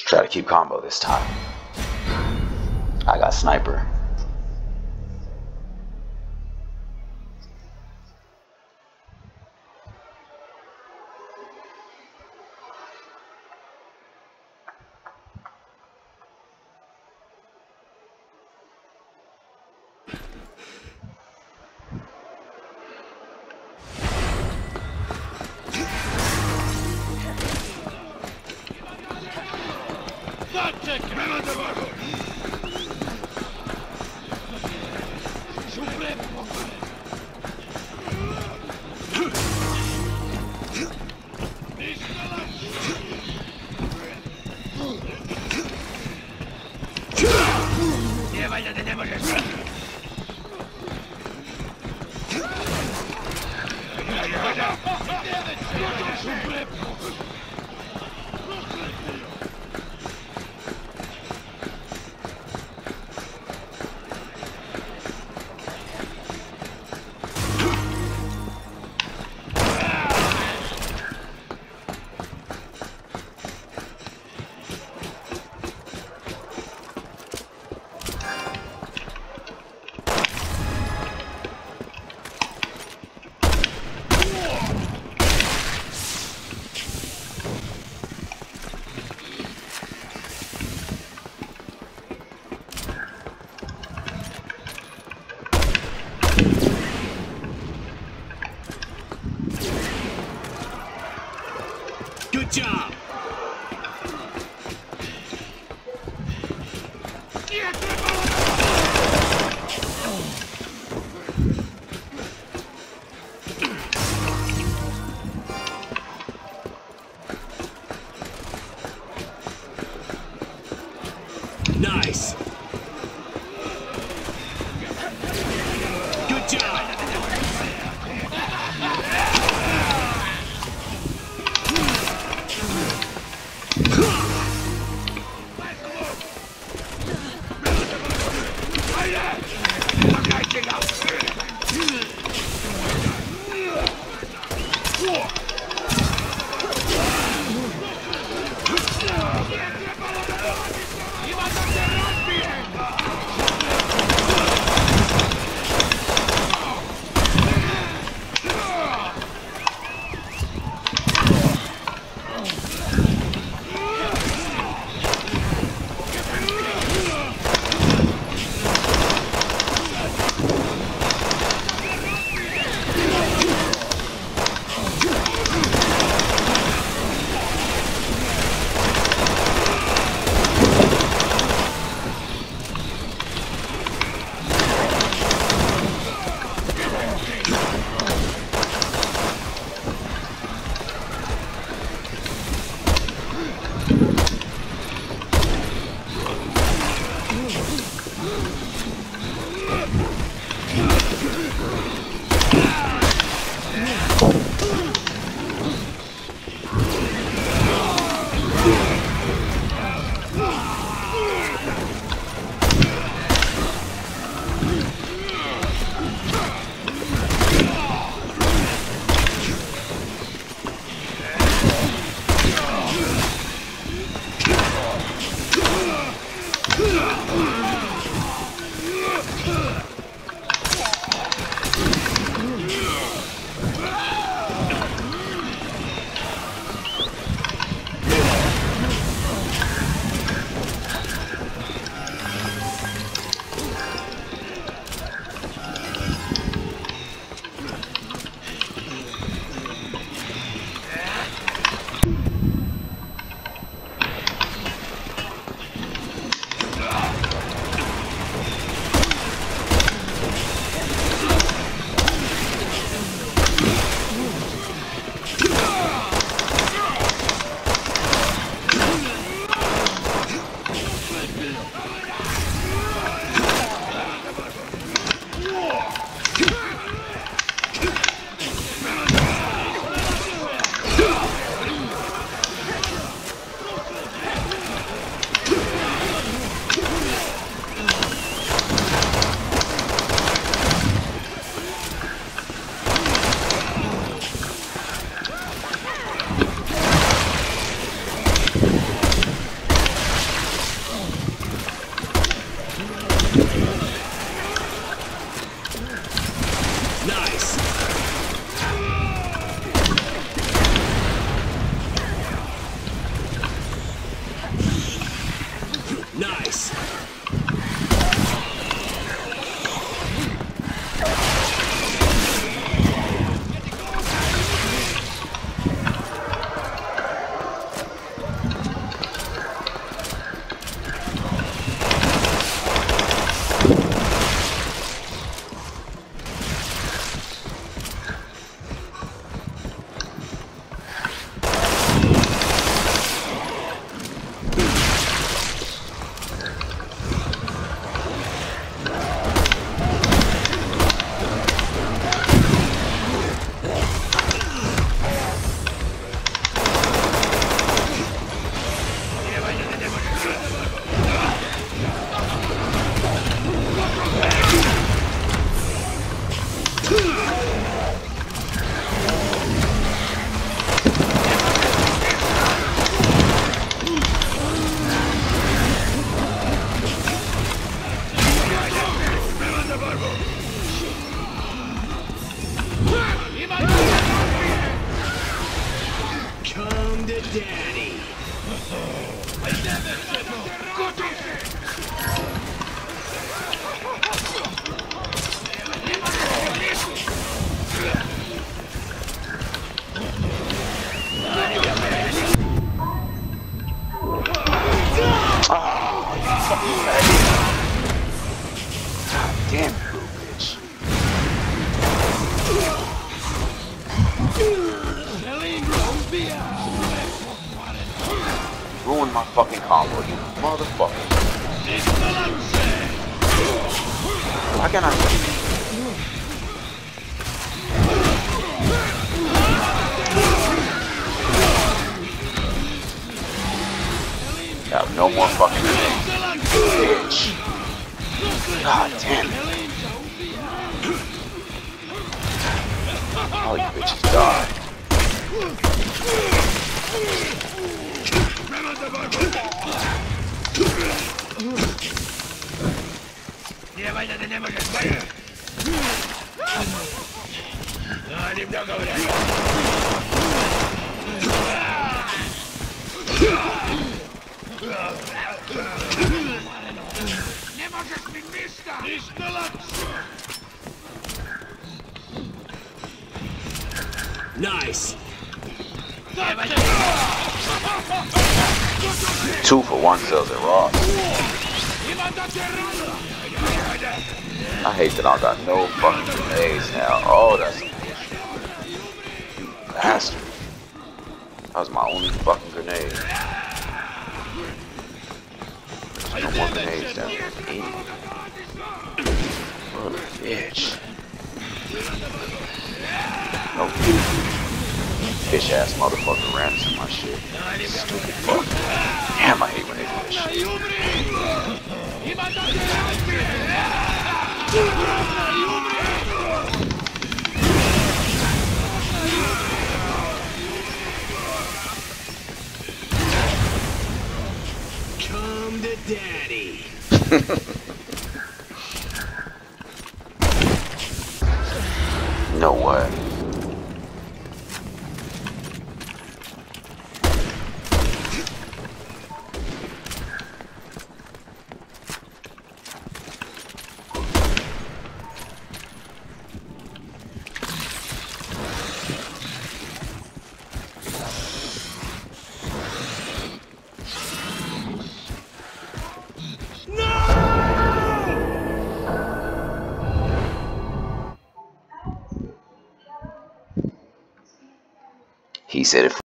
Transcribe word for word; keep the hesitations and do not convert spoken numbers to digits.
Try to keep combo this time. I got sniper. Good job! Nice! Good job! my fucking combo, you motherfucker. Why can't I? I have no more fucking bitch. God damn it. All you bitches die. Nice. Two for one sells at Ross. I hate that I got no fucking grenades now. Oh, that's you bastard. That was my only fucking grenade. There's no more grenades down there. What a bitch. No bitch ass motherfucker ran into my shit. Stupid fuck. Damn, I hate when they do this shit. Come to daddy. You know what? He said it.